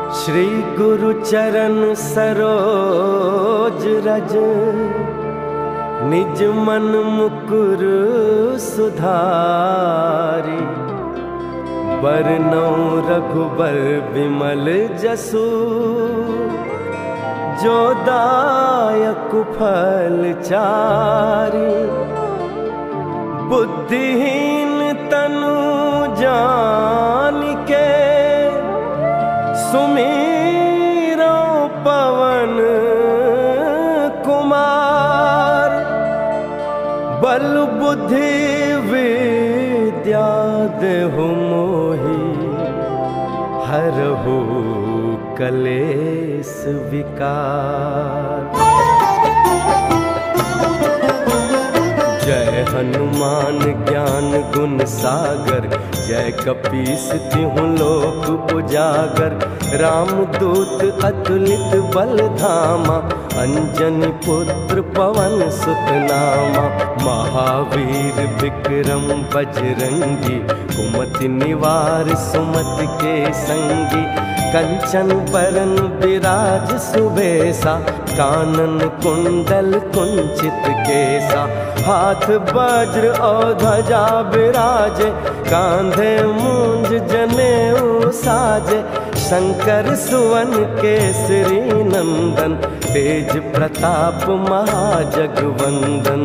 श्री गुरु चरण सरोज रज, निज मन मुकुर सुधारी। बरनौ रघुबर विमल जसु, जो दायक फल चारी। बुद्धिहीन तनु जानिके, सुमीरो पवन कुमार। बल बुद्धि विद्या देहु मोहि, हरहु कलेस विकार। जय हनुमान ज्ञान गुण सागर, जय कपीस तिहुँ लोक उजागर। रामदूत अतुलित बल धामा, अंजनी पुत्र पवन सुत नामा। महावीर विक्रम बजरंगी, कुमति निवार सुमति के संगी। कंचन बरन विराज सुबेसा, कानन कुंडल कुंचित केसा। हाथ वज्र और ध्वजा विराजे, कांधे मूंज जनेऊ साजे। शंकर सुवन केसरी नंदन, तेज प्रताप महाजगवंदन।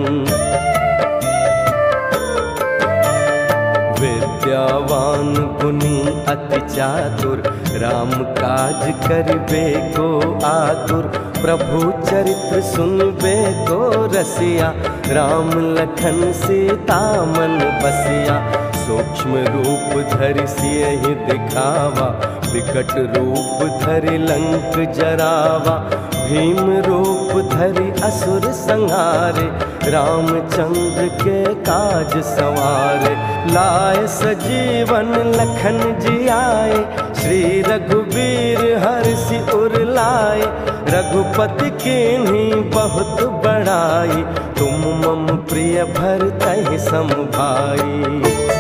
विद्यावान गुणी अति चातुर, राम काज करिबे को आतुर। प्रभु चरित्र सुनबे को रसिया, राम लखन सीता मन बसिया। सूक्ष्म रूप धरि सियहि दिखावा, विकट रूप धरि लंक जरावा। भीम रूप धरि असुर संहारे, रामचंद्र के काज सवारे। लाए सजीवन लखन जियाए, श्री रघुवीर हर्षि उर लाए। रघुपति कीन्ही बहुत बड़ाई, तुम मम प्रिय भरतहि सम भाई।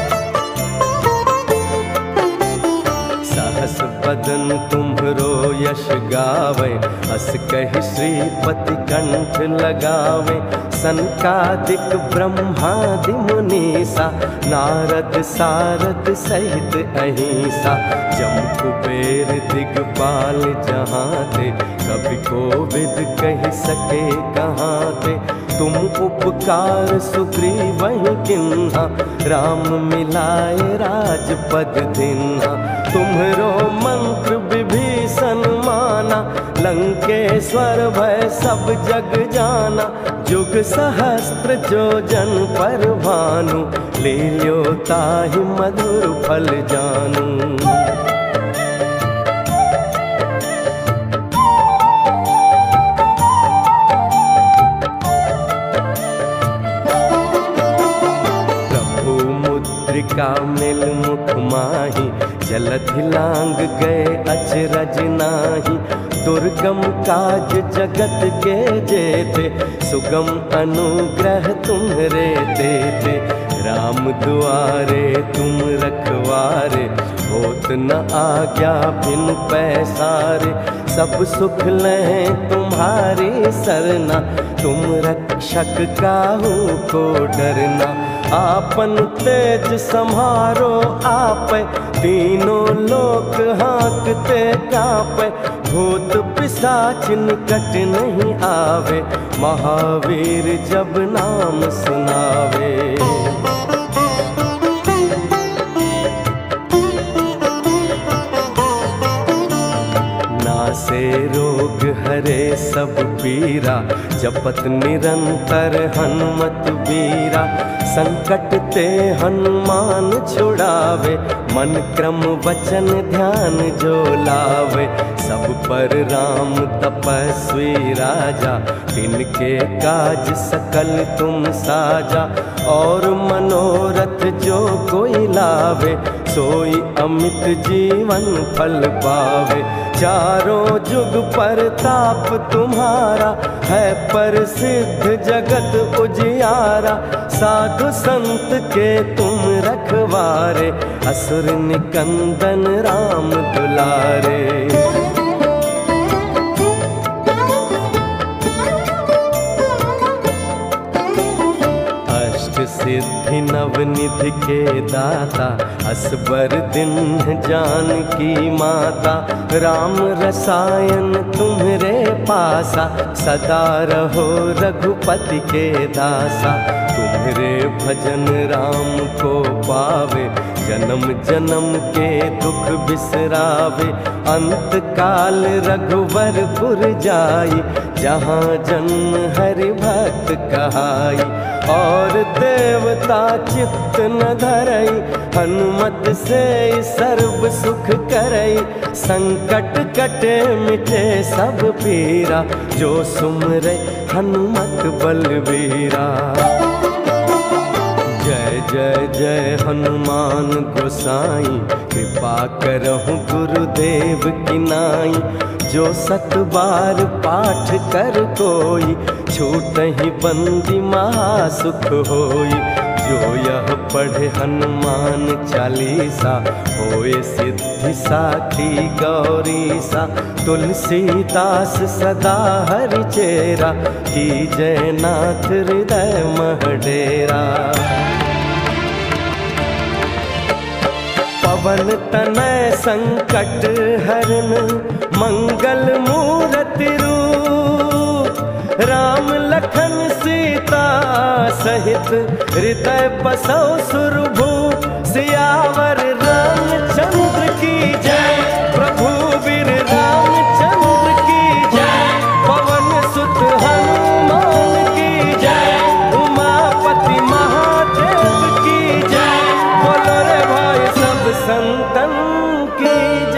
सहस बदन तुम्हरो यश गावे, अस कहि श्रीपति कंठ लगावे। सनकादिक ब्रह्मादि मुनीसा, नारद सारद सहित अहिंसा। जम कुबेर दिगपाल जहाँ ते, कभी कोविद कहि सके कहाँ ते। तुम उपकार सुग्रीवहि किन्हा, राम मिलाए राजपद दिन्हा। तुम्हरो मंत्र विभीषण माना, लंकेश्वर भय सब जग जाना। जुग सहस्त्र जो जन पर भानु, लील्यो ताहि मधुर फल जानू। का मिल मुख माही, जलधि लांग गए अचरज नाही। दुर्गम काज जगत के जेते, सुगम अनुग्रह तुम्हरे तेते। राम दुआरे तुम रखवारे, होत न आज्ञा बिन पैसारे। सब सुख लें तुम्हारी सरना, तुम रक्षक काहू को डरना। आपन तेज सम्हारो आपै, तीनों लोक हाँकते कापै। भूत पिशाच निकट नहीं आवे, महावीर जब नाम सुनावे। नासे रोग हरे सब पीरा, जपत निरंतर हनुमत बीरा। संकट ते हनुमान छुड़ावे, मन क्रम वचन ध्यान जो लावे। सब पर राम तपस्वी राजा, तिनके काज सकल तुम साजा। और मनोरथ जो कोई लावे, सोई अमित जीवन फल पावे। चारों जुग परताप तुम्हारा, है प्रसिद्ध जगत उजियारा। साधु संत के तुम रखवारे, असुर निकंदन राम दुलारे। सिद्धि नवनिधि के दाता, असबर दिन जानकी माता। राम रसायन तुम्हरे पासा, सदा रहो रघुपति के दासा। तुम्हरे भजन राम को पावे, जन्म जन्म के दुख बिसरावे। अंत काल रघुवरपुर जाई, जहाँ जन्म हरि भक्त कहाई। और देवता चित्त न धरई, हनुमत से सर्व सुख करई। संकट कटे मिटे सब पीरा, जो सुमरे हनुमत बलबीरा। जय जय जय हनुमान गोसाई, कृपा करहु गुरुदेव की नाई। जो सत बार पाठ कर कोई, छूटहि बंदी महासुख होई। जो यह पढ़े हनुमान चालीसा, होए सिद्धि साखी गौरीसा। तुलसीदास सदा हरि चेरा, की जय नाथ हृदय महडेरा। पवन तनय संकट हरन, मंगल मूरति रूप। राम लखन सीता सहित, हृदय बसौ सुरभूप। सियावर रामचंद्र की जय, प्रभु वीर रामचंद्र की जय। पवन सुत हनुमान की जय, उमापति महादेव की जय। बोलो रे भाई सब संतन की